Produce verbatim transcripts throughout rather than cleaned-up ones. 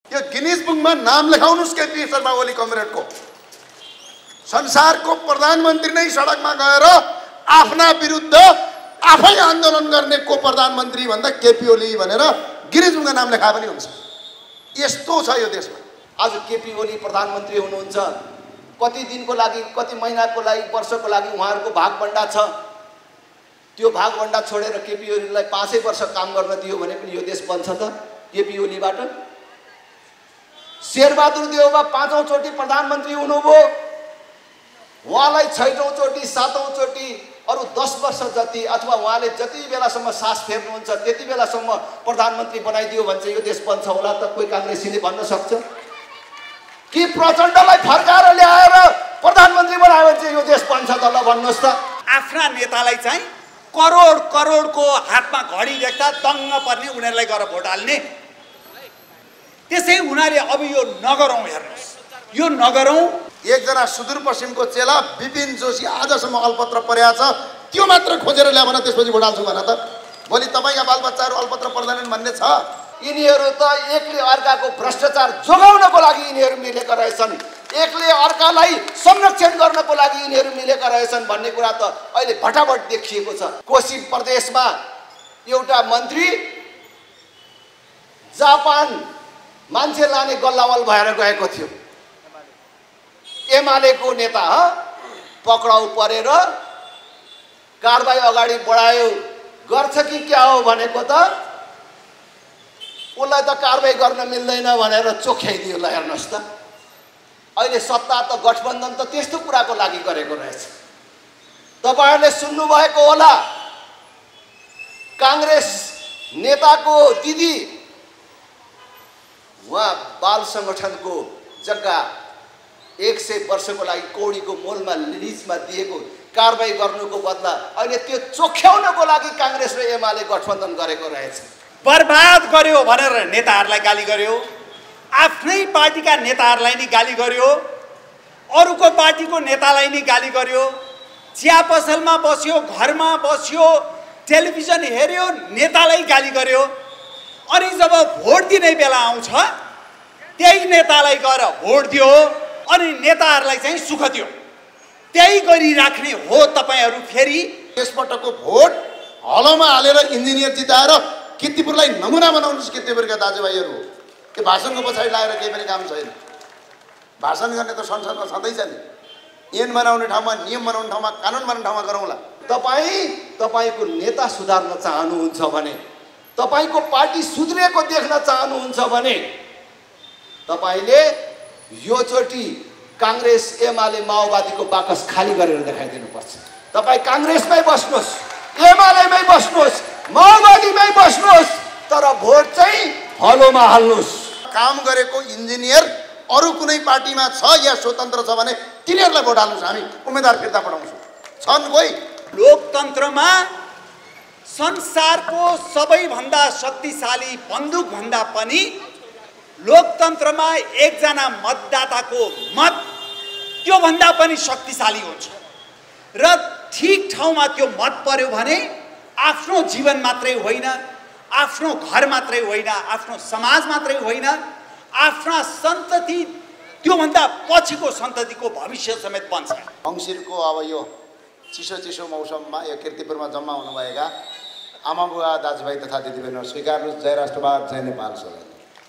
यो गिनिज बुकमा नाम लेखाउनुस् केपी शर्मा ओली कमरेडको। संसारको प्रधानमन्त्री नै सडकमा गएर आफ्ना विरुद्ध आफै आन्दोलन गर्ने को प्रधानमन्त्री भन्दा केपी ओली भनेर गिनिज बुकमा नाम लेखा पनि हुन्छ। यस्तो छ यो देशमा। आज केपी ओली प्रधानमन्त्री हुनुहुन्छ, कति दिनको लागि, कति महिनाको लागि, वर्षको लागि उहाँहरूको भागभण्डा छ। त्यो भागभण्डा छोडेर केपी ओलीलाई पाँचै वर्ष काम गर्न दियो भने पनि यो देश बन्छ त केपी ओलीबाट? शेरबहादुर देउवा पाँचौँ चोटि प्रधानमन्त्री हुनुभयो, उहाँलाई छैटौँ चोटि, सातौँ चोटि, अरू दस वर्ष जति अथवा उहाँले जति बेलासम्म सास फेर्नुहुन्छ त्यति बेलासम्म प्रधानमन्त्री बनाइदियो भने चाहिँ यो देश बन्छ होला त? कोही काङ्ग्रेसीले भन्न सक्छ कि प्रचण्डलाई फर्काएर ल्याएर प्रधानमन्त्री बनायो भने चाहिँ यो देश बन्छ त? ल भन्नुहोस् त। आफ्ना नेतालाई चाहिँ करोड करोडको हातमा घडी देख्दा दङ्ग पर्ने, उनीहरूलाई गएर भोट हाल्ने। त्यसै हुनाले अब यो नगरौँ, हेर्नुहोस् यो नगरौँ। एकजना सुदूरपश्चिमको चेला विपिन जोशी आजसम्म अल्पत्र परेको छ, त्यो मात्र खोजेर ल्याएर भने त्यसपछि भोट हाल्छु भन त। भोलि तपाईँका बालबच्चाहरू अल्पत्र पर्दैनन् भन्ने छ? यिनीहरू त एकले अर्काको भ्रष्टाचार जोगाउनको लागि यिनीहरू मिलेका रहेछन्, एकले अर्कालाई संरक्षण गर्नको लागि यिनीहरू मिलेका रहेछन् भन्ने कुरा त अहिले भटाभट देखिएको छ। कोशी प्रदेशमा एउटा मन्त्री जापान मान्छे लाने गल्लावाल भएर गएको थियो। एमालेको नेता पक्राउ परेर कारबाही अगाडि बढायो, गर्छ कि क्या हो भनेको त उसलाई त कारबाही गर्न मिल्दैन भनेर चोख्याइदियो। ल हेर्नुहोस् त, अहिले सत्ता त गठबन्धन त त्यस्तो कुराको लागि गरेको रहेछ। तपाईँहरूले सुन्नुभएको होला, काङ्ग्रेस नेताको दिदी उहाँ बाल सङ्गठनको जग्गा एक सय वर्षको लागि कौडीको मोलमा लिजमा दिएको कारबाही गर्नुको बदला अहिले त्यो चोख्याउनको लागि काङ्ग्रेस र एमाले गठबन्धन गरेको रहेछ। बर्बाद गर्यो भनेर नेताहरूलाई गाली गर्यो, आफ्नै पार्टीका नेताहरूलाई नि गाली गर्यो, अरूको पार्टीको नेतालाई नि गाली गर्यो, चिया पसलमा बस्यो, घरमा बस्यो, टेलिभिजन हेऱ्यो, नेतालाई गाली गर्यो। अनि जब भोट दिने बेला आउँछ त्यही नेतालाई गएर भोट दियो अनि नेताहरूलाई चाहिँ सुख दियो। त्यही गरिराख्ने हो तपाईँहरू। फेरि यसपटकको भोट हलोमा हालेर इन्जिनियर जिताएर किर्तिपुरलाई नमुना बनाउनुहोस्। किर्तिपुरका दाजुभाइहरू, त्यो भाषणको पछाडि लागेर केही पनि काम छैन। भाषण गर्ने त संसदमा छँदैछ नि। ऐन बनाउने ठाउँमा, नियम बनाउने ठाउँमा, कानुन बनाउने ठाउँमा गरौँला। तपाईँ तपाईँको नेता सुधार्न चाहनुहुन्छ भने, तपाईँको पार्टी सुध्रिएको देख्न चाहनुहुन्छ भने तपाईँले योचोटि काङ्ग्रेस एमाले माओवादीको बाकस खाली गरेर देखाइदिनुपर्छ। तपाईँ काङ्ग्रेसमै बस्नुहोस्, एमालेमै बस्नुहोस्, माओवादीमै बस्नुहोस्, तर भोट चाहिँ हलोमा हाल्नुहोस्। काम गरेको इन्जिनियर अरू कुनै पार्टीमा छ या स्वतन्त्र छ भने तिनीहरूलाई भोट हाल्नुहोस्। हामी उम्मेदवार फिर्ता पठाउँछौँ। छन् कोही लोकतन्त्रमा संसारको सबैभन्दा शक्तिशाली बन्दुकभन्दा पनि लोकतन्त्रमा एकजना मतदाताको मत त्योभन्दा पनि शक्तिशाली हुन्छ। र ठिक ठाउँमा त्यो मत पर्यो भने आफ्नो जीवन मात्रै होइन, आफ्नो घर मात्रै होइन, आफ्नो समाज मात्रै होइन, आफ्ना सन्तति, त्योभन्दा पछिको सन्ततिको भविष्य समेत बन्छ। मङ्सिरको अब यो चिसो चिसो मौसममा यो किर्तिपुरमा जम्मा हुनुभएका आमा बुवा दाजुभाइ तथा दिदीबहिनीहरू स्वीकार्नुहोस्। जय राष्ट्रवाद, जय नेपाल। सबै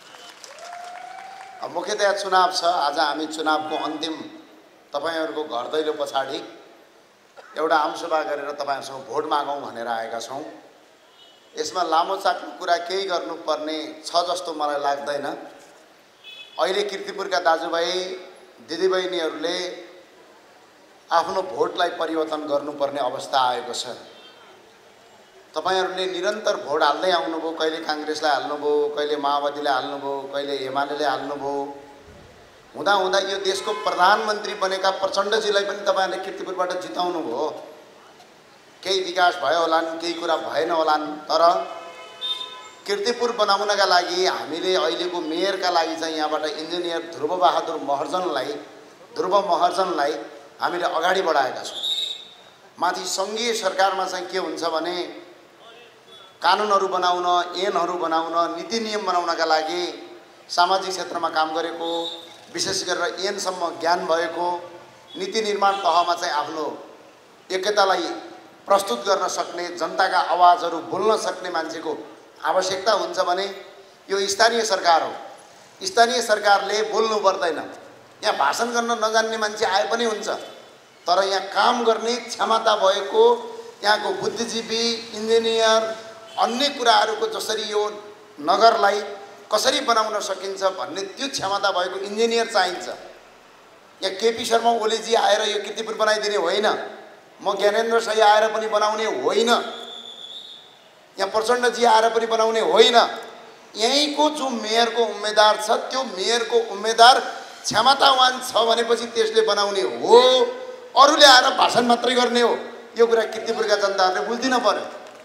अब मुख्यतया चुनाव छ। आज हामी चुनावको अन्तिम तपाईँहरूको घर दैलो पछाडि एउटा आमसभा गरेर तपाईँहरूसँग भोट मागौँ भनेर आएका छौँ। यसमा लामो चाट्नु कुरा केही गर्नुपर्ने छ जस्तो मलाई लाग्दैन। अहिले किर्तिपुरका दाजुभाइ दिदीबहिनीहरूले आफ्नो भोटलाई परिवर्तन गर्नुपर्ने अवस्था आएको छ। तपाईँहरूले निरन्तर भोट हाल्दै आउनुभयो। कहिले काङ्ग्रेसलाई हाल्नुभयो, कहिले माओवादीलाई हाल्नुभयो, कहिले एमालेले हाल्नुभयो। हुँदा हुँदा यो देशको प्रधानमन्त्री बनेका प्रचण्डजीलाई पनि तपाईँहरूले किर्तिपुरबाट जिताउनु भयो। केही विकास भयो होलान्, केही कुरा भएन होलान्, तर किर्तिपुर बनाउनका लागि हामीले अहिलेको मेयरका लागि चाहिँ यहाँबाट इन्जिनियर ध्रुवबहादुर महर्जनलाई ध्रुव महर्जनलाई हामीले अगाडि बढाएका छौँ। माथि सङ्घीय सरकारमा चाहिँ के हुन्छ भने कानुनहरू बनाउन, ऐनहरू बनाउन, नीति नियम बनाउनका लागि सामाजिक क्षेत्रमा काम गरेको, विशेष गरेर एनसम्म ज्ञान भएको, नीति निर्माण तहमा चाहिँ आफ्नो एकतालाई प्रस्तुत गर्न सक्ने, जनताका आवाजहरू बोल्न सक्ने मान्छेको आवश्यकता हुन्छ भने यो स्थानीय सरकार हो। स्थानीय सरकारले बोल्नु पर्दैन। यहाँ भाषण गर्न नजान्ने मान्छे आए पनि हुन्छ, तर यहाँ काम गर्ने क्षमता भएको, यहाँको बुद्धिजीवी, इन्जिनियर, अन्य कुराहरूको जसरी यो नगरलाई कसरी बनाउन सकिन्छ भन्ने त्यो क्षमता भएको इन्जिनियर चाहिन्छ। यहाँ केपी शर्मा ओलीजी आएर यो कीर्तिपुर बनाइदिने होइन, म ज्ञानेन्द्र सही आएर पनि बनाउने होइन, यहाँ प्रचण्डजी आएर पनि बनाउने होइन। यहीँको जो मेयरको उम्मेदवार छ त्यो मेयरको उम्मेदवार क्षमतावान छ भनेपछि त्यसले बनाउने हो, अरूले आएर भाषण मात्रै गर्ने हो। यो कुरा कीर्तिपुरका जनताहरूले बुझ्दिन पर्यो।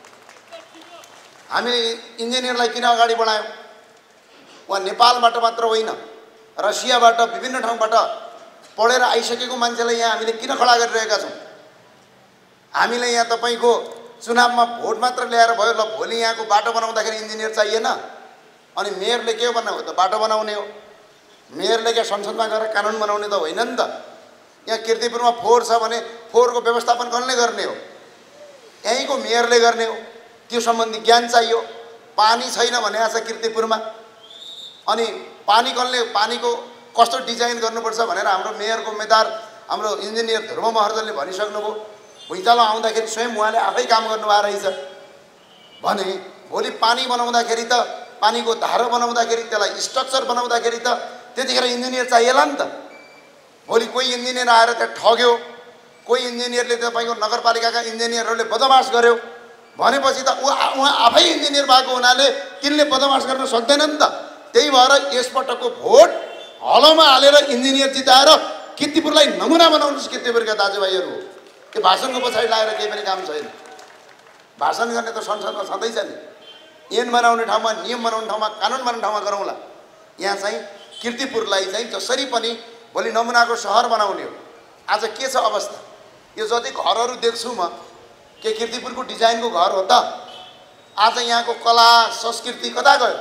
हामीले इन्जिनियरलाई किन अगाडि बढायौँ? उहाँ नेपालबाट मात्र होइन, रसियाबाट, विभिन्न ठाउँबाट पढेर आइसकेको मान्छेलाई यहाँ हामीले किन खडा गरिरहेका छौँ? हामीले यहाँ तपाईँको चुनावमा भोट मात्र ल्याएर भयो, ल भोलि यहाँको बाटो बनाउँदाखेरि इन्जिनियर चाहिएन, अनि मेयरले के भन्नु हो त? बाटो बनाउने हो। मेयरले क्या संसदमा गएर कानुन बनाउने त होइन नि त। यहाँ कीर्तिपुरमा फोहोर छ भने फोहोरको व्यवस्थापन कसले गर्ने हो? यहीँको मेयरले गर्ने हो। त्यो सम्बन्धी ज्ञान चाहियो। पानी छैन भने आज कीर्तिपुरमा, अनि पानी कसले, पानीको कस्तो डिजाइन गर्नुपर्छ भनेर हाम्रो मेयरको उम्मेदवार हाम्रो इन्जिनियर ध्रुव महर्जनले भनिसक्नुभयो। भुइँचालो आउँदाखेरि स्वयं उहाँले आफै काम गर्नुभएको रहेछ भने भोलि पानी बनाउँदाखेरि त, पानीको धारो बनाउँदाखेरि, त्यसलाई स्ट्रक्चर बनाउँदाखेरि त त्यतिखेर इन्जिनियर चाहिएला नि त। भोलि कोही इन्जिनियर आएर त्यहाँ ठग्यो, कोही इन्जिनियरले तपाईँको नगरपालिकाका इन्जिनियरहरूले बदमास गर्यो भनेपछि त ऊ उहाँ आफै इन्जिनियर भएको हुनाले तिनले बदमास गर्न सक्दैन नि त। त्यही भएर यसपटकको भोट हलोमा हालेर इन्जिनियर जिताएर कीर्तिपुरलाई नमुना बनाउनुहोस् कीर्तिपुरका दाजुभाइहरू। त्यो भाषणको पछाडि लागेर केही पनि काम छैन। भाषण गर्ने त संसदमा छँदैछ नि। ऐन बनाउने ठाउँमा, नियम बनाउने ठाउँमा, कानुन बनाउने ठाउँमा गरौँला। यहाँ चाहिँ कीर्तिपुरलाई चाहिँ जसरी पनि भोलि नमुनाको सहर बनाउने हो। आज के छ अवस्था? यो जति घरहरू देख्छु म, के कीर्तिपुरको डिजाइनको घर हो त? आज यहाँको कला संस्कृति कता गयो?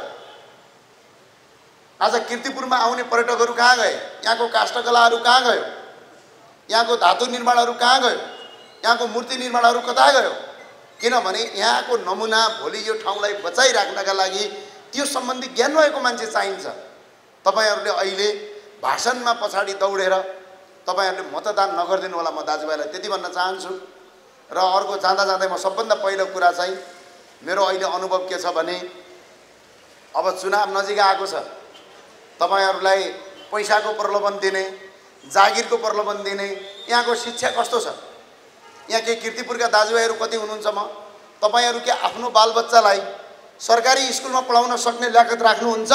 आज कीर्तिपुरमा आउने पर्यटकहरू कहाँ गए? यहाँको काष्ठकलाहरू कहाँ गयो? यहाँको धातु निर्माणहरू कहाँ गयो? यहाँको मूर्ति निर्माणहरू कता गयो? किनभने यहाँको नमुना भोलि यो ठाउँलाई बचाइराख्नका लागि त्यो सम्बन्धी ज्ञान भएको मान्छे चाहिन्छ। तपाईँहरूले अहिले भाषणमा पछाडि दौडेर तपाईँहरूले मतदान नगरिदिनु होला, म दाजुभाइलाई त्यति भन्न चाहन्छु। र अर्को जाँदा जाँदै म सबभन्दा पहिलो कुरा चाहिँ मेरो अहिले अनुभव के छ भने अब चुनाव नजिक आएको छ। तपाईँहरूलाई पैसाको प्रलोभन दिने, जागिरको प्रलोभन दिने, यहाँको शिक्षा कस्तो छ? यहाँ के कीर्तिपुरका दाजुभाइहरू कति हुनुहुन्छ? म तपाईँहरू के आफ्नो बालबच्चालाई सरकारी स्कुलमा पढाउन सक्ने ल्याकत राख्नुहुन्छ?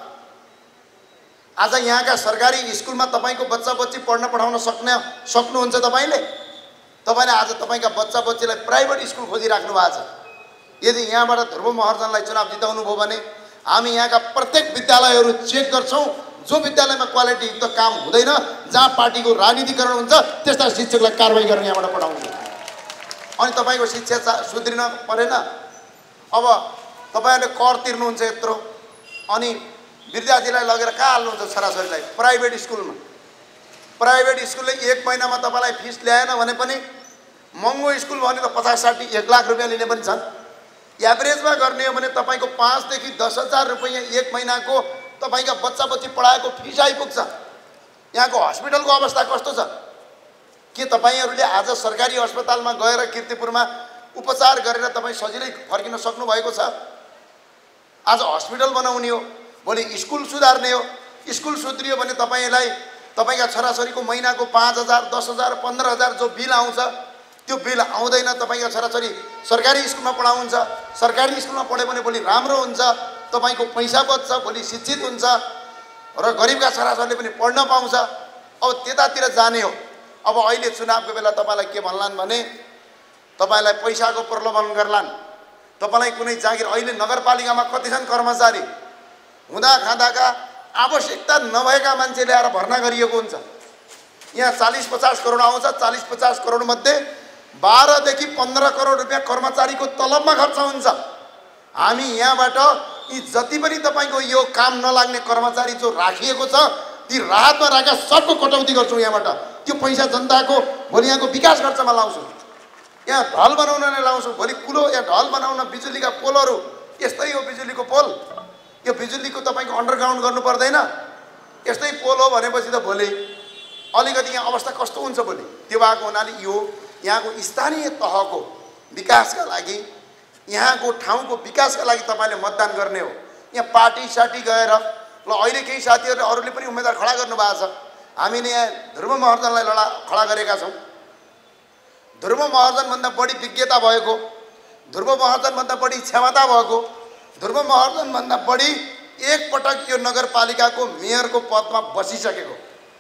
आज यहाँका सरकारी स्कुलमा तपाईँको बच्चा बच्ची पढ्न पढाउन सक्ने सक्नुहुन्छ तपाईँले? तपाईँले आज तपाईँका बच्चा बच्चीलाई प्राइभेट स्कुल खोजिराख्नु भएको छ। यदि यहाँबाट ध्रुव महर्जनलाई चुनाव जिताउनु भयो भने हामी यहाँका प्रत्येक विद्यालयहरू चेक गर्छौँ। जो विद्यालयमा क्वालिटीयुक्त काम हुँदैन, जहाँ पार्टीको राजनीतिकरण हुन्छ, त्यस्ता शिक्षकलाई कारवाही गरेर यहाँबाट पठाउनु। अनि तपाईँको शिक्षा सुध्रिन परेन? अब तपाईँहरूले कर तिर्नुहुन्छ यत्रो, अनि विद्यार्थीलाई लगेर कहाँ हाल्नुहुन्छ? छोराछोरीलाई प्राइभेट स्कुलमा। प्राइभेट स्कुलले एक महिनामा तपाईँलाई फिस ल्याएन भने पनि, महँगो स्कुल भने त पचास साठी एक लाख रुपियाँ लिने पनि छन्। एभरेजमा गर्ने हो भने तपाईँको पाँचदेखि दस हजार रुपियाँ एक महिनाको तपाईँका बच्चा बच्ची पढाएको फिस आइपुग्छ। यहाँको हस्पिटलको अवस्था कस्तो छ? के तपाईँहरूले आज सरकारी अस्पतालमा गएर कीर्तिपुरमा उपचार गरेर तपाईँ सजिलै फर्किन सक्नुभएको छ? आज हस्पिटल बनाउने हो, भोलि स्कुल सुधार्ने हो। स्कुल सुध्रियो भने तपाईँलाई तपाईँका छोराछोरीको महिनाको पाँच हजार दस हजार पन्ध्र हजार जो बिल आउँछ, त्यो बिल आउँदैन। तपाईँका छोराछोरी सरकारी स्कुलमा पढाउँछ। सरकारी स्कुलमा पढ्यो भने भोलि राम्रो हुन्छ, तपाईँको पैसा बच्छ, भोलि शिक्षित हुन्छ र गरिबका छोराछोरीले पनि पढ्न पाउँछ। अब त्यतातिर जाने हो। अब अहिले चुनावको बेला तपाईँलाई के भन्लान् भने तपाईँलाई पैसाको प्रलोभन गर्लान्, तपाईँलाई कुनै जागिर। अहिले नगरपालिकामा कति छन् कर्मचारी? हुँदा खाँदाका आवश्यकता नभएका मान्छे ल्याएर भर्ना गरिएको हुन्छ। यहाँ चालिस पचास करोड आउँछ। चालिस पचास करोड मध्ये बाह्रदेखि पन्ध्र करोड रुपियाँ कर्मचारीको तलबमा खर्च हुन्छ। हामी यहाँबाट यी जति पनि तपाईँको यो काम नलाग्ने कर्मचारी जो राखिएको छ ती राहतमा राखेका सबको कटौती गर्छौँ यहाँबाट। त्यो पैसा जनताको भोलि यहाँको विकास खर्चमा लाउँछौँ, यहाँ ढल बनाउन नै लाउँछौँ। भोलि कुलो यहाँ ढल बनाउन बिजुलीका पोलहरू यस्तै हो, बिजुलीको पोल यो बिजुलीको तपाईँको अन्डरग्राउन्ड गर्नु पर्दैन, यस्तै पोल हो भनेपछि त भोलि अलिकति यहाँ अवस्था कस्तो हुन्छ भोलि। त्यो भएको हुनाले यो यहाँको स्थानीय तहको विकासका लागि, यहाँको ठाउँको विकासका लागि तपाईँले मतदान गर्ने हो। यहाँ पार्टी साटी गएर ल अहिले केही साथीहरूले अरूले पनि उम्मेदवार खडा गर्नुभएको छ। हामीले यहाँ ध्रुव महर्जनलाई लडा खडा गरेका छौँ। ध्रुव महर्जनभन्दा बढी विज्ञता भएको, ध्रुव महर्जनभन्दा बढी क्षमता भएको, ध्रुव महर्जनभन्दा बढी एकपटक यो नगरपालिकाको मेयरको पदमा बसिसकेको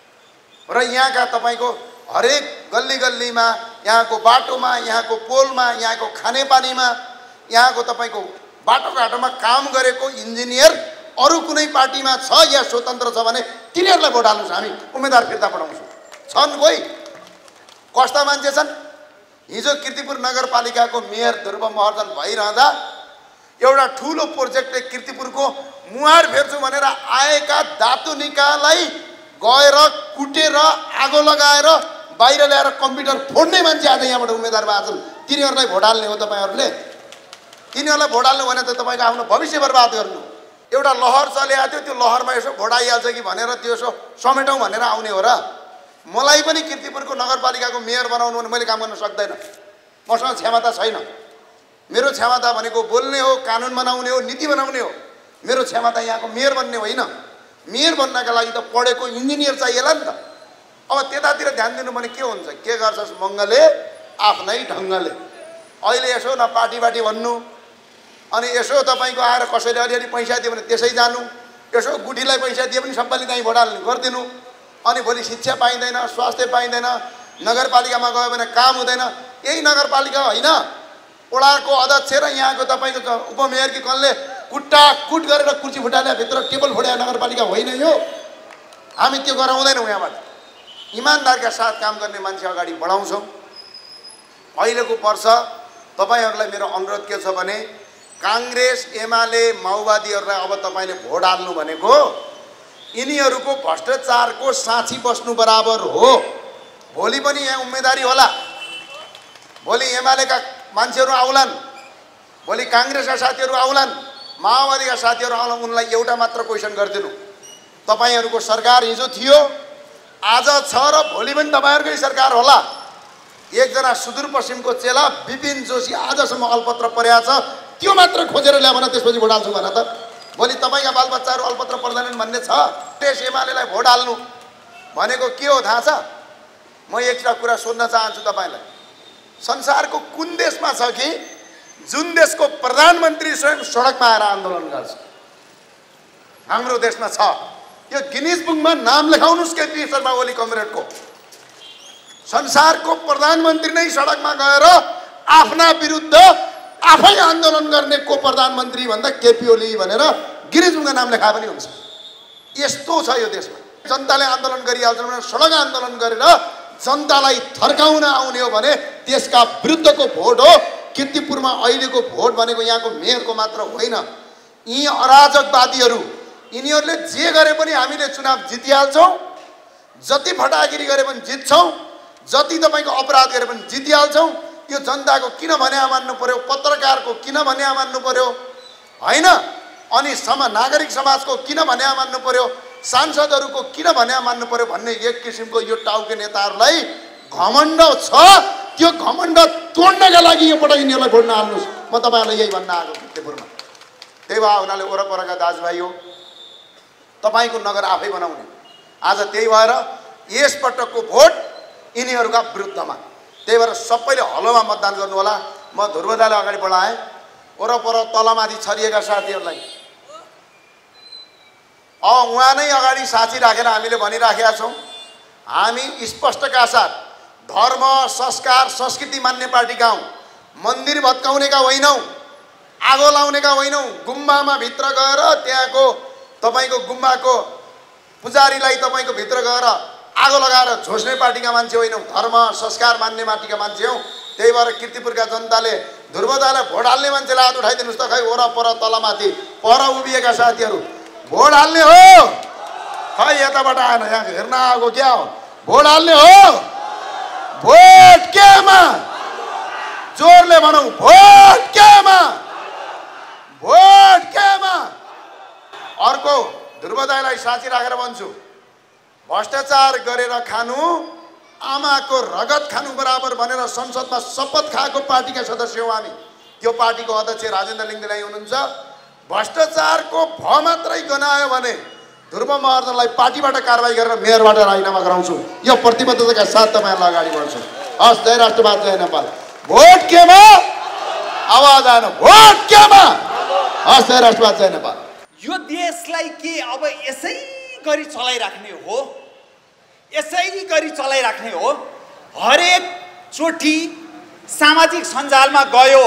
र यहाँका तपाईँको हरेक गल्ली गल्लीमा, यहाँको बाटोमा, यहाँको पोलमा, यहाँको खानेपानीमा, यहाँको तपाईँको बाटोघाटोमा काम गरेको इन्जिनियर अरू कुनै पार्टीमा छ या स्वतन्त्र छ भने तिनीहरूलाई भोट हाल्नुहोस्, हामी उम्मेदवार फिर्ता पठाउँछौँ। छन् कोही कस्ता मान्छे छन्। हिजो कीर्तिपुर नगरपालिकाको मेयर ध्रुव महर्जन भइरहँदा एउटा ठुलो प्रोजेक्टले कीर्तिपुरको मुहार फेर्छु भनेर आएका धातु निकालाई गएर कुटेर आगो लगाएर बाहिर ल्याएर कम्प्युटर फोड्ने मान्छे आज यहाँबाट उम्मेदवार भएको छन्। तिनीहरूलाई भोट हाल्ने हो तपाईँहरूले। तिनीहरूलाई भोट हाल्नु भने त तपाईँको आफ्नो भविष्य बर्बाद गर्नु। एउटा लहर चलेको थियो, त्यो लहरमा यसो भोट आइहाल्छ कि भनेर त्यो यसो समेटौँ भनेर आउने हो र। मलाई पनि कीर्तिपुरको नगरपालिकाको मेयर बनाउनु भने मैले काम गर्न सक्दैन, मसँग क्षमता छैन। मेरो क्षमता भनेको बोल्ने हो, कानुन बनाउने हो, नीति बनाउने हो। मेरो क्षमता यहाँको मेयर बन्ने होइन। मेयर बन्नका लागि त पढेको इन्जिनियर चाहिएला नि त। अब त्यतातिर ध्यान दिनु भने के हुन्छ, के गर्छस् मङ्गले आफ्नै ढङ्गले। अहिले यसो न पार्टी पार्टी भन्नु, अनि यसो तपाईँको आएर कसैले अलिअलि पैसा दियो भने त्यसै जानु, यसो गुठीलाई पैसा दिए पनि सबैले त्यहीँ भोट हाल्ने गरिदिनु। अनि भोलि शिक्षा पाइँदैन, स्वास्थ्य पाइँदैन, नगरपालिकामा गयो भने काम हुँदैन। यही नगरपालिका होइन, वडाको अध्यक्ष र यहाँको तपाईँको उपमेयर कि कसले कुट्टा कुट गरेर कुर्सी फुटाले भित्र टेबल फुटाए नगरपालिका होइन यो। हामी त्यो गराउँदैनौँ। यहाँबाट इमान्दारका साथ काम गर्ने मान्छे अगाडि बढाउँछौँ। अहिलेको वर्ष तपाईँहरूलाई मेरो अनुरोध के छ भने काङ्ग्रेस, एमाले, माओवादीहरूलाई अब तपाईँले भोट हाल्नु भनेको यिनीहरूको भ्रष्टाचारको साँची बस्नु बराबर हो। भोलि पनि यहाँ उम्मेदवारी होला, भोलि एमालेका मान्छेहरू आउलान्, भोलि काङ्ग्रेसका साथीहरू आउलान्, माओवादीका साथीहरू आउलान्। उनलाई एउटा मात्र क्वेसन गरिदिनु, तपाईँहरूको सरकार हिजो थियो, आज छ र भोलि पनि तपाईँहरूकै सरकार होला। एकजना सुदूरपश्चिमको चेला विपिन जोशी आजसम्म अलपत्र परेको छ, त्यो मात्र खोजेर ल्याएर त्यसपछि भोट हाल्छु भन त। भोलि तपाईँका बालबच्चाहरू अलपत्र पर्दैनन् भन्ने छ। देश एमालेलाई भोट हाल्नु भनेको के हो थाहा छ? म एकटा कुरा सोध्न चाहन्छु तपाईँलाई। संसारको कुन देशमा छ कि जुन देशको प्रधानमन्त्री स्वयं सडकमा आएर आन्दोलन गर्छ? हाम्रो देशमा छ। यो गिनिज बुकमा नाम लेखाउनुहोस् केपी शर्मा ओली कमरेडको। संसारको प्रधानमन्त्री नै सडकमा गएर आफ्ना विरुद्ध आफै आन्दोलन गर्ने को प्रधानमन्त्री भन्दा केपी ओली भनेर गिनिज बुकमा नाम लेखा पनि हुन्छ। यस्तो छ यो देशमा। जनताले आन्दोलन गरिहाल्छ भने सडक आन्दोलन गरेर जनतालाई थर्काउन आउने हो भने त्यसका विरुद्धको भोट हो। कीर्तिपुरमा अहिलेको भोट भनेको यहाँको मेयरको मात्र होइन। यी अराजकवादीहरू यिनीहरूले जे गरे पनि हामीले चुनाव जितिहाल्छौँ, जति फटागिरी गरे पनि जित्छौँ, जति तपाईँको अपराध गरे पनि जितिहाल्छौँ। यो जनताको किन भने मान्नु पर्यो, पत्रकारको किन भने मान्नु पर्यो होइन, अनि सम नागरिक समाजको किन भने मान्नु पर्यो, सांसदहरूको किन भने मान्नु पर्यो भन्ने एक किसिमको यो टाउके नेताहरूलाई घमण्ड छ। त्यो घमण्ड तोड्नका लागि यो पटक यिनीहरूलाई भोट नहाल्नुहोस्। म तपाईँहरूलाई यही भन्न आएको कीर्तिपुरमा। त्यही भए हुनाले वरपरका दाजुभाइ हो, तपाईँको नगर आफै बनाउने। आज त्यही भएर यसपटकको भोट यिनीहरूका विरुद्धमा। त्यही भएर सबैले हलोमा मतदान गर्नु होला। म ध्रुवदालाई अगाडि बढाएँ, वरपर तलमाथि छरिएका साथीहरूलाई अब उहाँ नै अगाडि साँची राखेर हामीले भनिराखेका छौँ, हामी स्पष्टका साथ धर्म, संस्कार, संस्कृति मान्ने पार्टीका हौँ। मन्दिर भत्काउनेका होइनौँ, आगो लाउनेका होइनौँ। गुम्बामा भित्र गएर त्यहाँको तपाईँको गुम्बाको पुजारीलाई तपाईँको भित्र गएर आगो लगाएर झोस्ने पार्टीका मान्छे होइनौँ। धर्म, संस्कार मान्ने पार्टीका मान्छे हौँ। त्यही भएर कीर्तिपुरका जनताले ध्रुवदालाई भोट हाल्ने मान्छेलाई हात उठाइदिनुहोस् त। खै वरपर तलमाथि पर उभिएका साथीहरू भोट हाल्ने हो? खै यताबाट आएन, यहाँ हेर्न आएको क्या हो? भोट हाल्ने हो? भोट केमा? जोरले भनौँ, भोट केमा? भोट केमा? अर्को ध्रुवदाईलाई साँची राखेर भन्छु, भ्रष्टाचार गरेर खानु आमाको रगत खानु बराबर भनेर संसदमा शपथ खाएको पार्टीका सदस्य हौ हामी। त्यो पार्टीको अध्यक्ष राजेन्द्र लिङ्गदेलाई हुनुहुन्छ। भ्रष्टाचारको भ मात्रै गनायो भने ध्रुव महर्जनलाई पार्टीबाट कारवाही गरेर मेयरबाट राजीनामा गराउँछु। यो प्रतिबद्धताका साथ तपाईँहरूलाई अगाडि बढ्छु। हस्, जय राष्ट्रवाद, जय नेपाल। भोट केमा? आवाज आएन। भोट केमा? हस्, जय राष्ट्रवाद, जय नेपाल। यो देशलाई के अब यसै गरी चलाइराख्ने हो? यसै गरी चलाइराख्ने हो? हरेक चोटि सामाजिक सञ्जालमा गयो,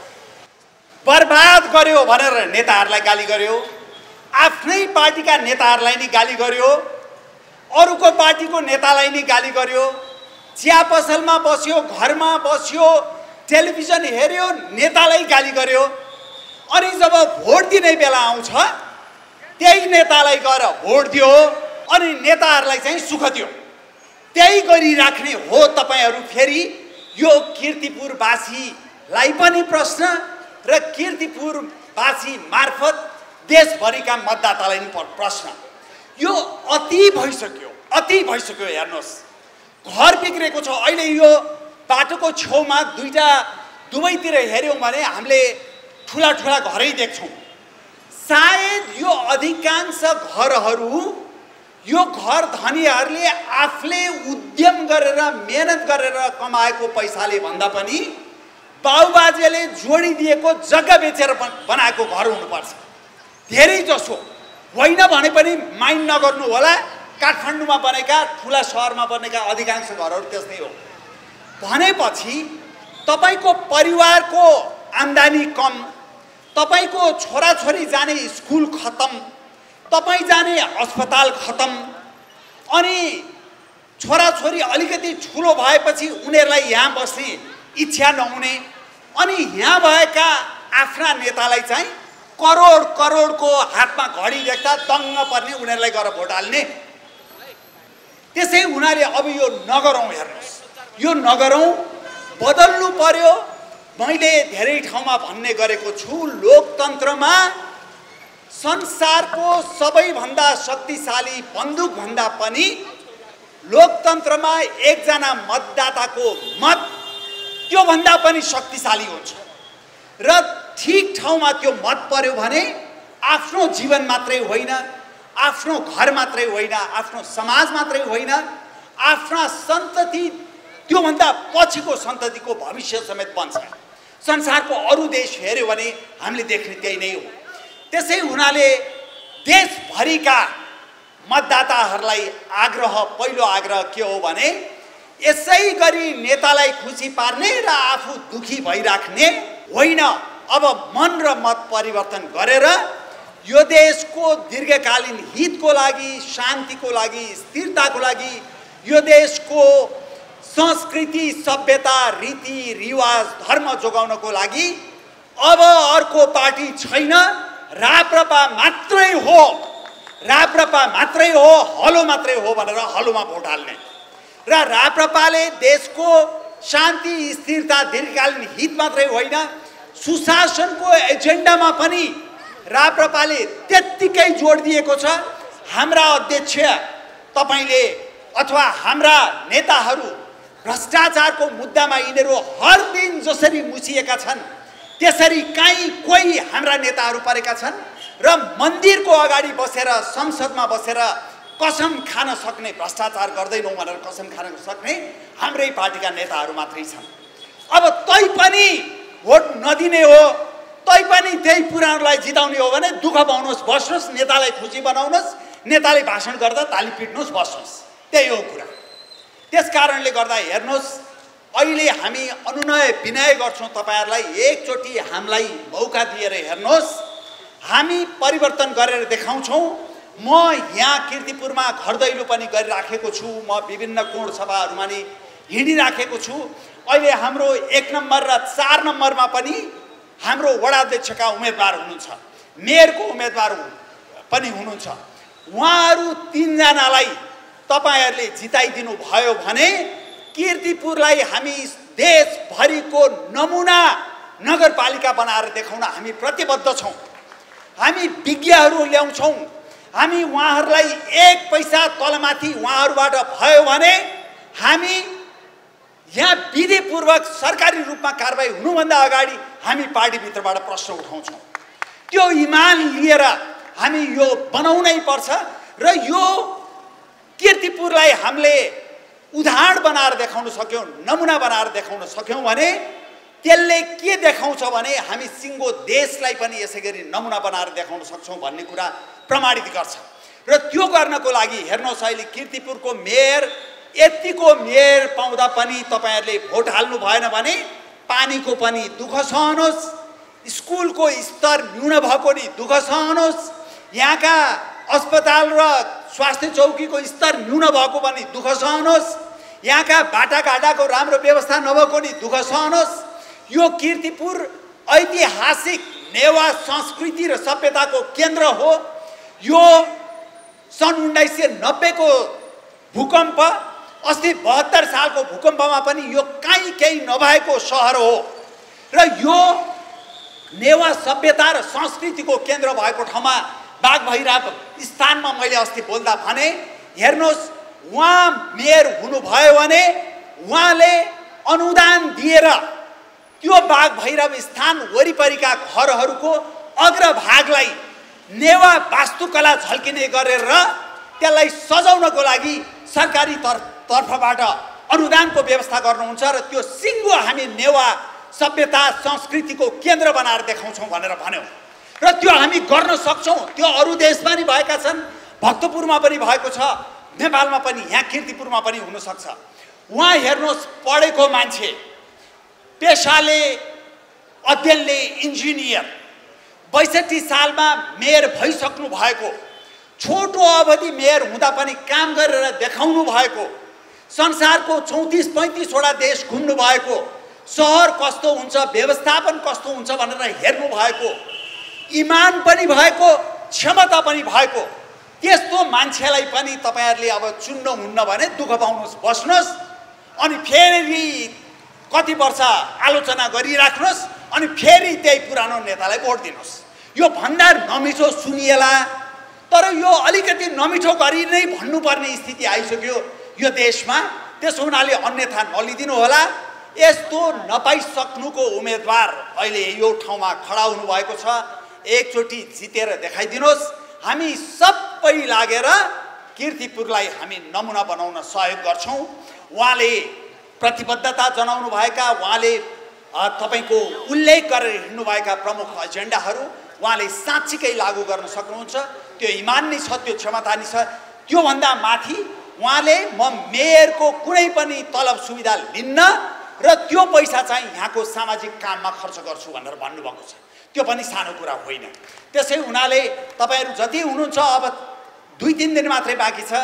बर्बाद गर्यो भनेर नेताहरूलाई गाली गर्यो, आफ्नै पार्टीका नेताहरूलाई नि गाली गर्यो, अरूको पार्टीको नेतालाई नि गाली गर्यो, चिया पसलमा बस्यो, घरमा बस्यो, टेलिभिजन हेऱ्यो, नेतालाई गाली गर्यो। अनि जब भोट दिने बेला आउँछ त्यही नेतालाई गएर भोट दियो अनि नेताहरूलाई चाहिँ सुख दियो। त्यही गरिराख्ने हो तपाईँहरू। फेरि यो कीर्तिपुरवासीलाई पनि प्रश्न र कीर्तिपुरवासी मार्फत देशभरिका मतदातालाई पनि प्रश्न। यो अति भइसक्यो, अति भइसक्यो। हेर्नुहोस्, घर बिग्रेको छ। अहिले यो बाटोको छेउमा दुईटा दुवैतिर हेऱ्यौँ भने हामीले ठुला ठुला घरै देख्छौँ। सायद यो अधिकांश घरहरू यो घर धनीहरूले आफूले उद्यम गरेर मेहनत गरेर कमाएको पैसाले भन्दा पनि बाउबाजेले जोडिदिएको जग्गा बेचेर बनाएको घर हुनुपर्छ। धेरै जसो होइन भने पनि माइन्ड नगर्नु होला, काठमाडौँमा बनेका ठुला सहरमा बनेका अधिकांश घरहरू त्यस्तै हो। भनेपछि तपाईँको परिवारको आम्दानी कम, तपाईँको छोराछोरी जाने स्कुल खत्तम, तपाईँ जाने अस्पताल खत्तम, अनि छोराछोरी अलिकति ठुलो भएपछि उनीहरूलाई यहाँ बस्ने इच्छा नहुने, अनि यहाँ भएका आफ्ना नेतालाई चाहिँ करोड करोडको हातमा घडी देख्दा दङ्ग पर्ने, उनीहरूलाई गएर भोट हाल्ने। त्यसै हुनाले अब यो नगरौँ। हेर्नुहोस्, यो नगरौँ, बदल्नु पर्यो। मैले धेरै ठाउँमा भन्ने गरेको छु, लोकतन्त्रमा संसारको सबैभन्दा शक्तिशाली बन्दुकभन्दा पनि लोकतन्त्रमा एकजना मतदाताको मत त्योभन्दा पनि शक्तिशाली हुन्छ। र ठिक ठाउँमा त्यो मत पर्यो भने आफ्नो जीवन मात्रै होइन, आफ्नो घर मात्रै होइन, आफ्नो समाज मात्रै होइन, आफ्ना सन्तति, त्योभन्दा पछिको सन्ततिको भविष्य समेत बन्छ। संसारको अरू देश हेऱ्यो भने हामीले देख्ने त्यही नै हो। त्यसै हुनाले देशभरिका मतदाताहरूलाई आग्रह, पहिलो आग्रह के हो भने यसै गरी नेतालाई खुसी पार्ने र आफू दुखी भइराख्ने होइन। अब मन र मत परिवर्तन गरेर यो देशको दीर्घकालीन हितको लागि, शान्तिको लागि, स्थिरताको लागि, यो देशको संस्कृति, सभ्यता, रीति रिवाज, धर्म जोगाउनको लागि अब अर्को पार्टी छैन, राप्रपा मात्रै हो, राप्रपा मात्रै हो, हलो मात्रै हो भनेर हलोमा भोट हाल्ने। र राप्रपाले देशको शान्ति, स्थिरता, दीर्घकालीन हित मात्रै होइन, सुशासनको एजेन्डामा पनि राप्रपाले त्यत्तिकै जोड दिएको छ। हाम्रा अध्यक्ष तपाईँले अथवा हाम्रा नेताहरू भ्रष्टाचारको मुद्दामा यिनीहरू हर दिन जसरी मुछिएका छन् त्यसरी काहीँ कोही हाम्रा नेताहरू परेका छन् र मन्दिरको अगाडि बसेर, संसदमा बसेर कसम खान सक्ने, भ्रष्टाचार गर्दैनौँ भनेर कसम खान सक्ने हाम्रै पार्टीका नेताहरू मात्रै छन्। अब तै पनि भोट नदिने हो, तै पनि त्यही पुरानोलाई जिताउने हो भने दुःख पाउनुहोस्, बस्नुहोस्, नेतालाई खुसी बनाउनुहोस्, नेताले भाषण गर्दा ताली पिट्नुहोस्, बस्नुहोस्। त्यही हो कुरा। त्यस कारणले गर्दा हेर्नुहोस्, अहिले हामी अनुनय विनय गर्छौँ तपाईँहरूलाई, एकचोटि हामीलाई मौका दिएर हेर्नुहोस्, हामी परिवर्तन गरेर देखाउँछौँ। म यहाँ कीर्तिपुरमा घर दैलो पनि गरिराखेको छु, म विभिन्न कोण सभाहरूमा नि हिँडिराखेको छु। अहिले हाम्रो एक नम्बर र चार नम्बरमा पनि हाम्रो वडाध्यक्षका उम्मेदवार हुनुहुन्छ, मेयरको उम्मेदवार पनि हुनुहुन्छ। उहाँहरू तीनजनालाई तपाईहरूले जिताइदिनु भयो भने कीर्तिपुरलाई हामी देशभरिको नमुना नगरपालिका बनाएर देखाउन हामी प्रतिबद्ध छौँ। हामी विज्ञहरू ल्याउँछौँ, हामी उहाँहरूलाई एक पैसा तलमाथि उहाँहरूबाट भयो भने हामी यहाँ विधिपूर्वक सरकारी रूपमा कारबाही हुनुभन्दा अगाडि हामी पार्टीभित्रबाट प्रश्न उठाउँछौँ। त्यो इमान लिएर हामी यो बनाउनै पर्छ र यो कीर्तिपुरलाई हामीले उदाहरण बनाएर देखाउन सक्यौँ, नमुना बनाएर देखाउन सक्यौँ भने त्यसले के देखाउँछ भने हामी सिङ्गो देशलाई पनि यसै गरी नमुना बनाएर देखाउन सक्छौँ भन्ने कुरा प्रमाणित गर्छ। र त्यो गर्नको लागि हेर्नुहोस्, अहिले कीर्तिपुरको मेयर यतिको मेयर पाउँदा पनि तपाईहरूले भोट हाल्नु भएन भने पानीको पनि दुःख सहनुहोस्, स्कुलको स्तर न्यून भएको नि दुःख सहनुहोस्, यहाँका अस्पताल र स्वास्थ्य चौकीको स्तर न्यून भएको पनि दुःख सहनुहोस्, यहाँका बाटाघाटाको राम्रो व्यवस्था नभएको नि दुःख सहनुहोस्। यो कीर्तिपुर ऐतिहासिक नेवा संस्कृति र सभ्यताको केन्द्र हो। यो सन् उन्नाइस सय नब्बेको भूकम्प, अस्ति बहत्तर सालको भूकम्पमा पनि यो काहीँ केही नभएको सहर हो र यो नेवा सभ्यता र संस्कृतिको केन्द्र भएको ठाउँमा बागभैरव स्थानमा मैले अस्ति बोल्दा भने हेर्नुहोस्, उहाँ मेयर हुनुभयो भने उहाँले अनुदान दिएर त्यो बागभैरव स्थान वरिपरिका घरहरूको अग्रभागलाई नेवा वास्तुकला झल्किने गरेर त्यसलाई सजाउनको लागि सरकारी तर्फ तर्फबाट अनुदानको व्यवस्था गर्नुहुन्छ र त्यो सिङ्गो हामी नेवा सभ्यता संस्कृतिको केन्द्र बनाएर देखाउँछौँ भनेर भन्यौँ र त्यो हामी गर्न सक्छौँ। त्यो अरू देशमा पनि भएका छन्, भक्तपुरमा पनि भएको छ, नेपालमा पनि, यहाँ कीर्तिपुरमा पनि हुनसक्छ। उहाँ हेर्नुहोस्, पढेको मान्छे, पेसाले अध्ययनले इन्जिनियर, बैसठी सालमा मेयर भइसक्नु भएको, छोटो अवधि मेयर हुँदा पनि काम गरेर देखाउनु भएको, संसारको चौतिस पैँतिसवटा देश घुम्नु भएको, सहर कस्तो हुन्छ, व्यवस्थापन कस्तो हुन्छ भनेर हेर्नु भएको, इमान पनि भएको, क्षमता पनि भएको, त्यस्तो मान्छेलाई पनि तपाईहरूले अब चुन्नुहुन्न भने दुःख पाउनुहोस्, बस्नुहोस्, अनि फेरि कति वर्ष आलोचना गरिराख्नुहोस्, अनि फेरि त्यही पुरानो नेतालाई भोट दिनुहोस्। यो भन्दा नमिठो सुनिएला, तर यो अलिकति नमिठो गरी नै भन्नुपर्ने स्थिति आइसक्यो यो देशमा। त्यसो हुनाले अन्यथा नलिदिनु होला। यस्तो नपाइसक्नुको उम्मेदवार अहिले यो ठाउँमा खडा हुनुभएको छ, एकचोटि जितेर देखाइदिनुहोस्। हामी सबै लागेर कीर्तिपुरलाई हामी नमुना बनाउन सहयोग गर्छौँ। उहाँले प्रतिबद्धता जनाउनु भएका, उहाँले तपाईँको उल्लेख गरेर हिँड्नुभएका प्रमुख एजेन्डाहरू उहाँले साँच्चीकै लागू गर्न सक्नुहुन्छ। त्यो इमान नै छ, त्यो क्षमता नै छ। त्योभन्दा माथि उहाँले म मेयरको कुनै पनि तलब सुविधा लिन्न र त्यो पैसा चाहिँ यहाँको सामाजिक काममा खर्च गर्छु भनेर भन्नुभएको छ। त्यो पनि सानो कुरा होइन। त्यसै हुनाले तपाईँहरू जति हुनुहुन्छ, अब दुई तिन दिन मात्रै बाँकी छ।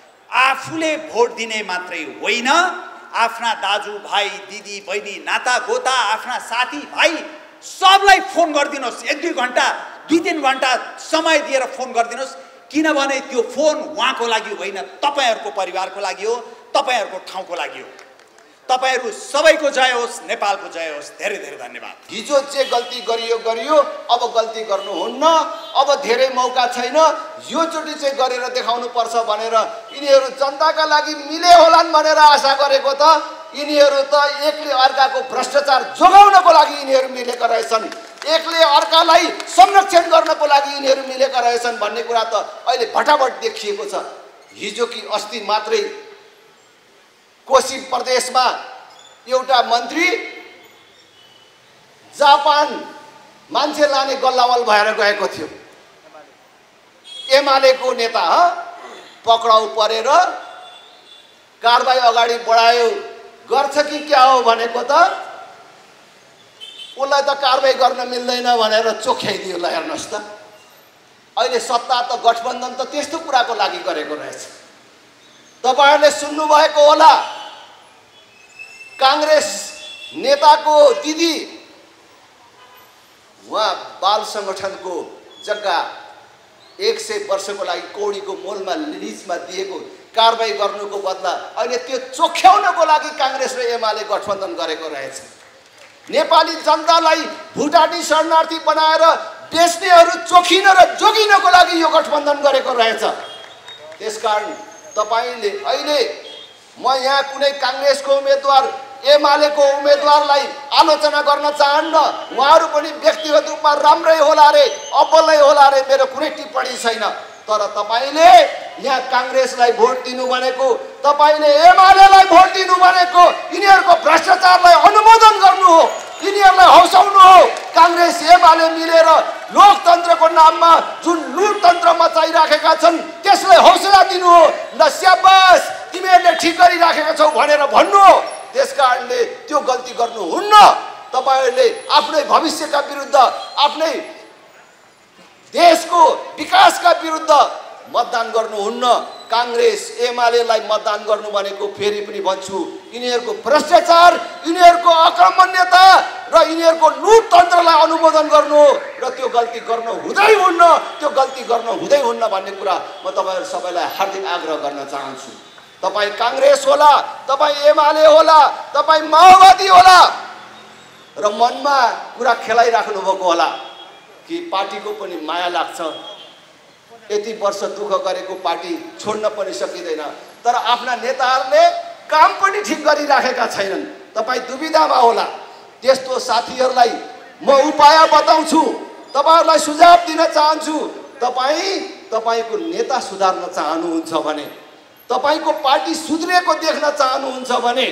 आफूले भोट दिने मात्रै होइन, आफ्ना दाजुभाइ, दिदी बहिनी, नाता गोता, आफ्ना साथी भाइ सबलाई फोन गरिदिनुहोस्। एक दुई घन्टा, दुई तिन घन्टा समय दिएर फोन गरिदिनुहोस्, किनभने त्यो फोन उहाँको लागि होइन, तपाईँहरूको परिवारको लागि हो, तपाईँहरूको ठाउँको लागि हो। तपाईहरू सबैको जय होस्, नेपालको जय होस्। धेरै धेरै धन्यवाद। हिजो जे गल्ती गरियो गरियो, अब गल्ती गर्नुहुन्न। अब धेरै मौका छैन, योचोटि चाहिँ गरेर देखाउनु पर्छ भनेर यिनीहरू जनताका लागि मिले होलान् भनेर आशा गरेको त यिनीहरू त एकले अर्काको भ्रष्टाचार जोगाउनको लागि यिनीहरू मिलेका रहेछन्, एकले अर्कालाई संरक्षण गर्नको लागि यिनीहरू मिलेका रहेछन् भन्ने कुरा त अहिले भटाभट देखिएको छ। हिजो कि अस्ति मात्रै कोशी प्रदेशमा एउटा मन्त्री जापान मान्छे लाने गल्लावाल भएर गएको थियो। एमालेको नेता पक्राउ परेर कारबाही अगाडि बढायो, गर्छ कि क्या हो भनेको त उसलाई त कारबाही गर्न मिल्दैन भनेर चोख्याइदियो। ल हेर्नुहोस् त, अहिले सत्ता त गठबन्धन त त्यस्तो कुराको लागि गरेको रहेछ। तपाईहरूले सुन्नुभएको होला, काङ्ग्रेस नेताको दिदी उहाँ बाल सङ्गठनको जग्गा एक सय वर्षको लागि कौडीको मोलमा लिजमा दिएको कारबाही गर्नुको बदला अहिले त्यो चोख्याउनको लागि काङ्ग्रेस र एमाले गठबन्धन गरेको रहेछ। नेपाली जनतालाई भुटानी शरणार्थी बनाएर बेच्नेहरू चोखिन र जोगिनको लागि यो गठबन्धन गरेको रहेछ। त्यसकारण तपाईँले अहिले म यहाँ कुनै काङ्ग्रेसको उम्मेदवार एमालेको उम्मेदवारलाई आलोचना गर्न चाहन्न। उहाँहरू पनि व्यक्तिगत रूपमा राम्रै होला रे अब्बलै होला रे मेरो कुनै टिप्पणी छैन। तर तपाईँले यहाँ काङ्ग्रेसलाई भोट दिनु भनेको, तपाईँले एमालेलाई भोट दिनु भनेको यिनीहरूको भ्रष्टाचारलाई अनुमोदन गर्नु हो, यिनीहरूलाई हौसाउनु हो। काङ्ग्रेस एमाले मिलेर लोकतन्त्रको नाममा जुन लुटतन्त्र मचाइराखेका छन् त्यसलाई हौसला दिनु हो। ल स्याबास तिमीहरूले ठिक गरिराखेका छौ भनेर भन्नु हो। त्यसकारणले त्यो गल्ती गर्नुहुन्न। तपाईँहरूले आफ्नै भविष्यका विरुद्ध, आफ्नै देशको विकासका विरुद्ध मतदान गर्नुहुन्न। काङ्ग्रेस एमालेलाई मतदान गर्नु भनेको फेरि पनि भन्छु, यिनीहरूको भ्रष्टाचार, यिनीहरूको आक्रमण्यता र यिनीहरूको लुटतन्त्रलाई अनुमोदन गर्नु हो र त्यो गल्ती गर्न हुँदै हुन्न, त्यो गल्ती गर्न हुँदै हुन्न भन्ने कुरा म तपाईँहरू सबैलाई हार्दिक आग्रह गर्न चाहन्छु। तपाईँ काङ्ग्रेस होला, तपाईँ एमाले होला, तपाईँ माओवादी होला र मनमा कुरा खेलाइराख्नु भएको होला कि पार्टीको पनि माया लाग्छ, यति वर्ष दुःख गरेको पार्टी छोड्न पनि सकिँदैन, तर आफ्ना नेताहरूले काम पनि ठिक गरिराखेका छैनन्। तपाईँ दुविधामा होला। त्यस्तो साथीहरूलाई म उपाय बताउँछु, तपाईँहरूलाई सुझाव दिन चाहन्छु। तपाईँ तपाईँको नेता सुधार्न चाहनुहुन्छ भने, तपाईँको पार्टी सुध्रेको देख्न चाहनुहुन्छ भने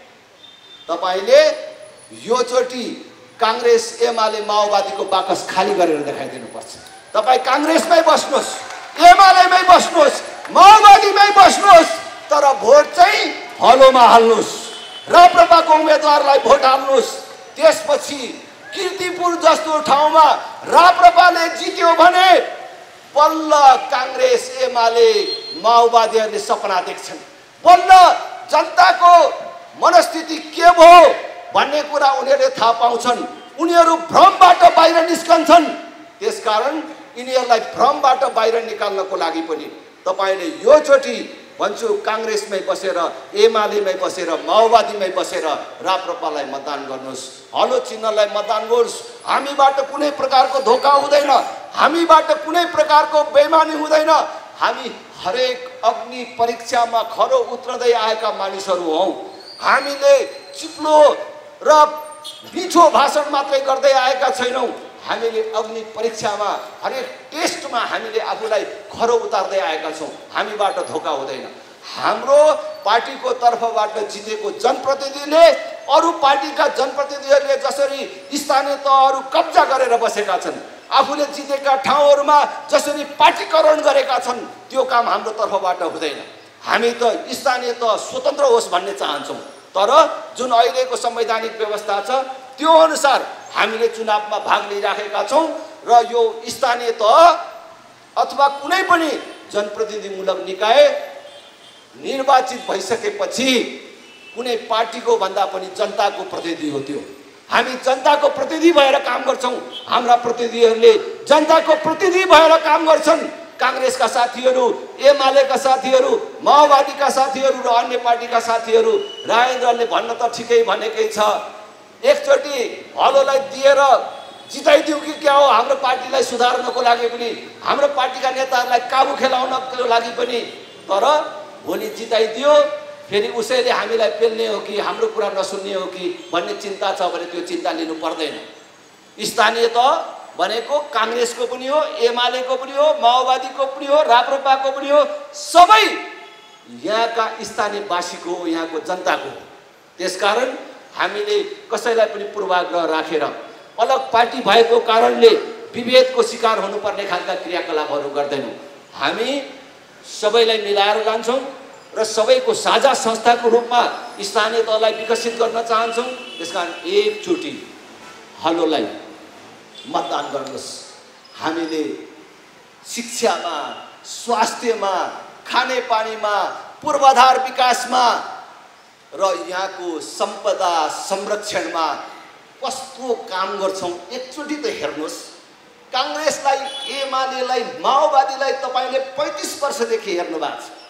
तपाईँले योचोटि काङ्ग्रेस एमाले माओवादीको बाकस खाली गरेर देखाइदिनुपर्छ। तपाईँ काङ्ग्रेसमै बस्नुहोस्, एमालेमै बस्नुहोस्, माओवादीमै बस्नुहोस्, तर भोट चाहिँ हलोमा हाल्नुहोस्, राप्रपाको उम्मेदवारलाई भोट हाल्नुहोस्। त्यसपछि कीर्तिपुर जस्तो ठाउँमा राप्रपाले जित्यो भने बल्ल काङ्ग्रेस एमाले माओवादीहरूले सपना देख्छन्, बल्ल जनताको मनस्थिति के भयो भन्ने कुरा उनीहरूले थाहा पाउँछन्। उनीहरू भ्रमबाट बाहिर निस्कन्छन्। त्यसकारण यिनीहरूलाई भ्रमबाट बाहिर निकाल्नको लागि पनि तपाईँले योचोटि भन्छु काङ्ग्रेसमै बसेर, एमालेमै बसेर, माओवादीमै बसेर राप्रपालाई मतदान गर्नुहोस्, हलो चिन्हलाई मतदान गर्नुहोस्। हामीबाट कुनै प्रकारको धोका हुँदैन, हामीबाट कुनै प्रकारको बेइमानी हुँदैन। हामी हरेक अग्नि परीक्षामा खरो उत्रदै आएका मानिसहरू हौँ। हामीले चिप्लो र मिठो भाषण मात्रै गर्दै आएका छैनौँ। हामीले अग्नि परीक्षामा हरेक टेस्टमा हामीले आफूलाई खरो उतार्दै आएका छौँ। हामीबाट धोका हुँदैन। हाम्रो पार्टीको तर्फबाट जितेको जनप्रतिनिधिले अरू पार्टीका जनप्रतिनिधिहरूले जसरी स्थानीय तहहरू कब्जा गरेर बसेका छन्, आफूले जितेका ठाउँहरूमा जसरी पार्टीकरण गरेका छन्, त्यो काम हाम्रो तर्फबाट हुँदैन। हामी त स्थानीय तह स्वतन्त्र होस् भन्ने चाहन्छौँ। तर जुन अहिलेको संवैधानिक व्यवस्था छ त्यो अनुसार हामीले चुनावमा भाग लिइराखेका छौँ र यो स्थानीय तह अथवा कुनै पनि जनप्रतिनिधिमूलक निकाय निर्वाचित भइसकेपछि कुनै पार्टीको भन्दा पनि जनताको प्रतिनिधि हो। त्यो हामी जनताको प्रतिनिधि भएर काम गर्छौँ। हाम्रा प्रतिनिधिहरूले जनताको प्रतिनिधि भएर काम गर्छन्। काङ्ग्रेसका साथीहरू, एमालेका साथीहरू, माओवादीका साथीहरू र अन्य पार्टीका साथीहरू राजेन्द्रले भन्न त ठिकै भनेकै छ, एकचोटि हलोलाई दिएर जिताइदिउँ कि क्या हो, हाम्रो पार्टीलाई सुधार्नको लागि पनि, हाम्रो पार्टीका नेताहरूलाई काबु खेलाउनको लागि पनि। तर भोलि जिताइदियो फेरि उसैले हामीलाई पेल्ने हो कि हाम्रो कुरा नसुन्ने हो कि भन्ने चिन्ता छ भने त्यो चिन्ता लिनु पर्दैन। स्थानीय तह भनेको काङ्ग्रेसको पनि हो, एमालेको पनि हो, माओवादीको पनि हो, राप्रपाको पनि हो, सबै यहाँका स्थानीयवासीको हो, यहाँको जनताको हो। त्यसकारण हामीले कसैलाई पनि पूर्वाग्रह राखेर अलग पार्टी भएको कारणले विभेदको शिकार हुनुपर्ने खालका क्रियाकलापहरू गर्दैनौँ। हामी सबैलाई मिलाएर लान्छौँ र सबैको साझा संस्थाको रूपमा स्थानीय तहलाई विकसित गर्न चाहन्छौँ। त्यसकारण एकचोटि हलोलाई मतदान गर्नुहोस्। हामीले शिक्षामा, स्वास्थ्यमा, खानेपानीमा, पूर्वाधार विकासमा र यहाँको सम्पदा संरक्षणमा कस्तो काम गर्छौँ एकचोटि त हेर्नुहोस्। काङ्ग्रेसलाई, एमालेलाई, माओवादीलाई तपाईँले पैँतिस वर्षदेखि हेर्नु भएको छ।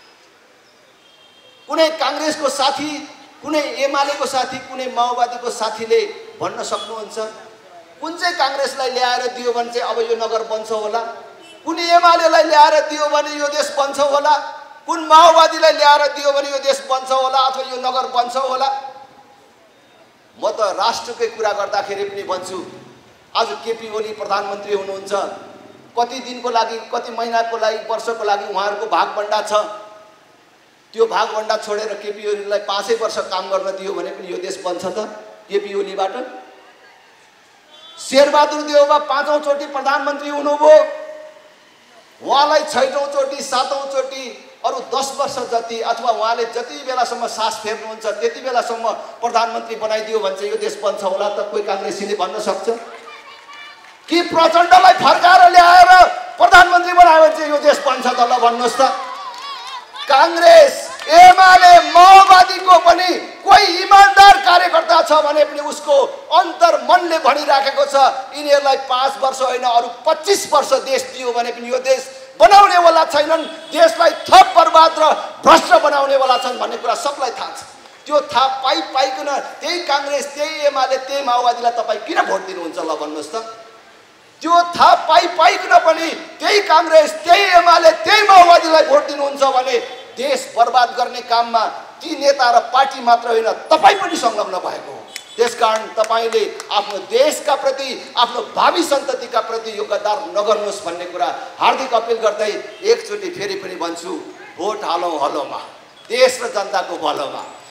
कुनै काङ्ग्रेसको साथी, कुनै एमालेको साथी, कुनै माओवादीको साथीले भन्न सक्नुहुन्छ कुन चाहिँ काङ्ग्रेसलाई ल्याएर दियो भने चाहिँ अब यो नगर बन्छ होला, कुन एमालेलाई ल्याएर दियो भने यो देश बन्छ होला, कुन माओवादीलाई ल्याएर दियो भने यो देश बन्छ होला अथवा यो नगर बन्छ होला? म त राष्ट्रकै कुरा गर्दाखेरि पनि भन्छु, आज केपी ओली प्रधानमन्त्री हुनुहुन्छ, कति दिनको लागि, कति महिनाको लागि, वर्षको लागि उहाँहरूको भागभण्डा छ। त्यो भागभण्डा छोडेर केपी ओलीलाई पाँचै वर्ष काम गर्न दियो भने पनि यो देश बन्छ त केपी ओलीबाट? शेरबहादुर देउवा पाँचौँ चोटि प्रधानमन्त्री हुनुभयो, उहाँलाई छैटौँ चोटि, सातौँ चोटि, अरू दस वर्ष जति अथवा उहाँले जति बेलासम्म सास फेर्नुहुन्छ त्यति बेलासम्म प्रधानमन्त्री बनाइदियो भने चाहिँ यो देश बन्छ होला त कोही काङ्ग्रेसीले भन्न सक्छ? कि प्रचण्डलाई फर्काएर ल्याएर प्रधानमन्त्री बनायो भने चाहिँ यो देश बन्छ त? ल भन्नुहोस् त। काङ्ग्रेस, एमाले, माओवादीको पनि कोही इमान्दार कार्यकर्ता छ भने पनि उसको अन्तर्मनले भनिराखेको छ यिनीहरूलाई पाँच वर्ष होइन अरू पच्चिस वर्ष देश दियो भने पनि यो देश बनाउनेवाला छैनन्, देशलाई थप बर्बाद र भ्रष्ट बनाउनेवाला छन् भन्ने कुरा सबलाई थाहा छ। त्यो थाहा पाइ पाइकन त्यही काङ्ग्रेस, त्यही एमाले, त्यही माओवादीलाई तपाईँ किन भोट दिनुहुन्छ? ल भन्नुहोस् त। त्यो थाहा पाइ पाइकन पनि त्यही काङ्ग्रेस, त्यही एमाले, त्यही माओवादीलाई भोट दिनुहुन्छ भने देश बर्बाद गर्ने काममा ती नेता र पार्टी मात्र होइन तपाईँ पनि संलग्न भएको हो। त्यसकारण तपाईँले आफ्नो देशका प्रति, आफ्नो भावी सन्ततिका प्रति यो गद्दार नगर्नुहोस् भन्ने कुरा हार्दिक अपिल गर्दै एकचोटि फेरि पनि भन्छु, भोट हालौँ हलोमा, देश र जनताको भलोमा।